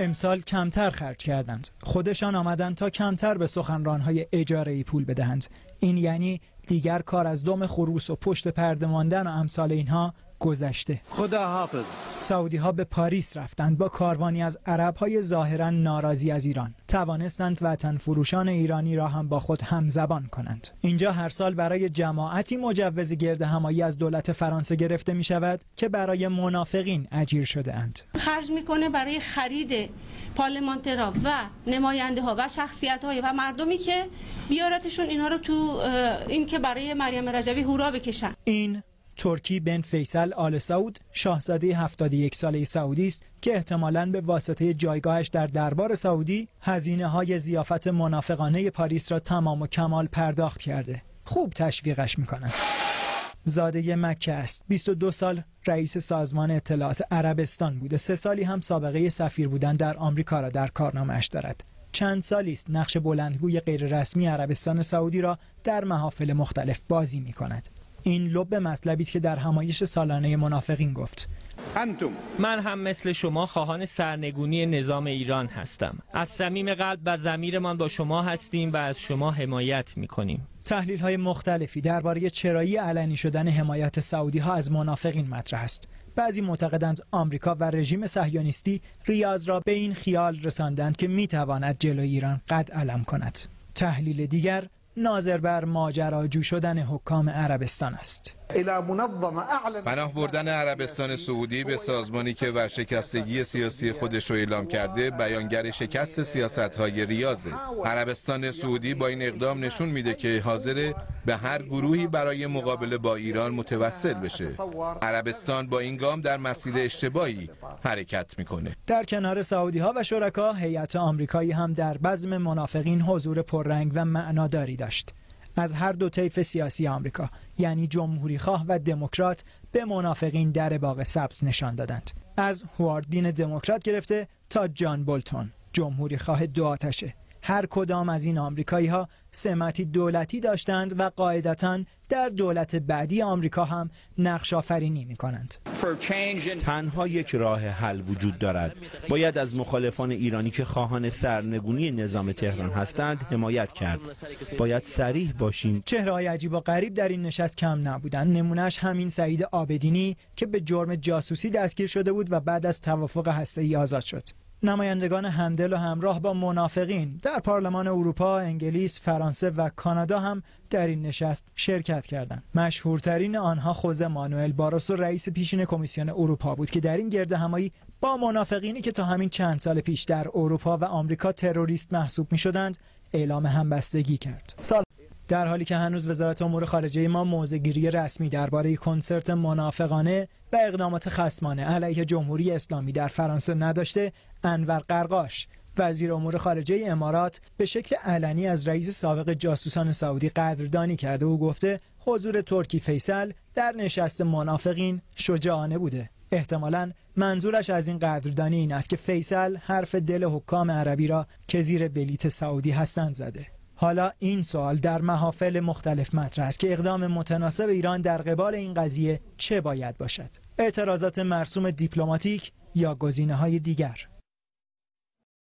امسال کمتر خرج کردند. خودشان آمدند تا کمتر به سخنران‌های اجاره‌ای پول بدهند. این یعنی دیگر کار از دم خروس و پشت پرده ماندن و امثال اینها گذشته. خدا حافظ. سعودی ها به پاریس رفتند با کاروانی از عرب های ظاهرا ناراضی از ایران. توانستند وطن فروشان ایرانی را هم با خود همزبان کنند. اینجا هر سال برای جماعتی مجوز گرد همایی از دولت فرانسه گرفته می شود که برای منافقین اجیر شده اند. خرج میکنه برای خرید پارلمانترها و نماینده ها و شخصیت های و مردمی که بیارتشون اینها رو تو این که برای مریم رجبی هورا بکشن. این ترکی بن فیصل آل سعود، شاهزاده 71 ساله سعودی است که احتمالاً به واسطه جایگاهش در دربار سعودی هزینه‌های ضیافت منافقانه پاریس را تمام و کمال پرداخت کرده. خوب تشویقش می‌کنند. زاده مکه است. 22 سال رئیس سازمان اطلاعات عربستان بوده. 3 سالی هم سابقه سفیر بودن در آمریکا را در کارنامه‌اش دارد. چند سالی است نقش بلندگوی غیررسمی عربستان سعودی را در محافل مختلف بازی می‌کند. این لب مطلبی است که در همایش سالانه منافقین گفت. من هم مثل شما خواهان سرنگونی نظام ایران هستم. از صمیم قلب و ضمیرمان با شما هستیم و از شما حمایت می‌کنیم. تحلیل‌های مختلفی درباره چرایی علنی شدن حمایت سعودی‌ها از منافقین مطرح است. بعضی معتقدند آمریکا و رژیم صهیونیستی ریاض را به این خیال رساندند که می‌تواند جلوی ایران قد علم کند. تحلیل دیگر ناظر بر ماجراجو شدن حکام عربستان است. پناه بردن عربستان سعودی به سازمانی که ورشکستگی سیاسی خودش رو اعلام کرده بیانگر شکست سیاست‌های ریاضه. عربستان سعودی با این اقدام نشون میده که حاضر به هر گروهی برای مقابله با ایران متوسل بشه. عربستان با این گام در مسیر اشتباهی حرکت میکنه. در کنار سعودی‌ها و شرکا، هیئت آمریکایی هم در بزم منافقین حضور پررنگ و معناداری داشت. از هر دو طیف سیاسی آمریکا، یعنی جمهوری‌خواه و دموکرات، به منافقین در باغ سبز نشان دادند. از هوارد دین دموکرات گرفته تا جان بولتون جمهوری‌خواه دو آتشه. هر کدام از این آمریکایی‌ها سمتی دولتی داشتند و قاعدتاً در دولت بعدی آمریکا هم نقش آفرینی می‌کنند. تنها یک راه حل وجود دارد. باید از مخالفان ایرانی که خواهان سرنگونی نظام تهران هستند حمایت کرد. باید صریح باشیم. چهره‌های عجیب و غریب در این نشست کم نبودند. نمونهش همین سعید عابدینی که به جرم جاسوسی دستگیر شده بود و بعد از توافق هسته‌ای آزاد شد. نمایندگان همدل و همراه با منافقین در پارلمان اروپا، انگلیس، فرانسه و کانادا هم در این نشست شرکت کردند. مشهورترین آنها خوزه مانوئل باروسو رئیس پیشین کمیسیون اروپا بود که در این گرد همایی با منافقینی که تا همین چند سال پیش در اروپا و آمریکا تروریست محسوب می‌شدند اعلام همبستگی کرد. در حالی که هنوز وزارت امور خارجه ما موضع‌گیری رسمی درباره کنسرت منافقانه و اقدامات خصمانه علیه جمهوری اسلامی در فرانسه نداشته، انور قرقاش وزیر امور خارجه امارات به شکل علنی از رئیس سابق جاسوسان سعودی قدردانی کرده و گفته حضور ترکی فیصل در نشست منافقین شجاعانه بوده. احتمالاً منظورش از این قدردانی این است که فیصل حرف دل حکام عربی را که زیر بلیت سعودی هستند زده. حالا این سوال در محافل مختلف مطرح است که اقدام متناسب ایران در قبال این قضیه چه باید باشد؟ اعتراضات مرسوم دیپلماتیک یا گزینه‌های دیگر؟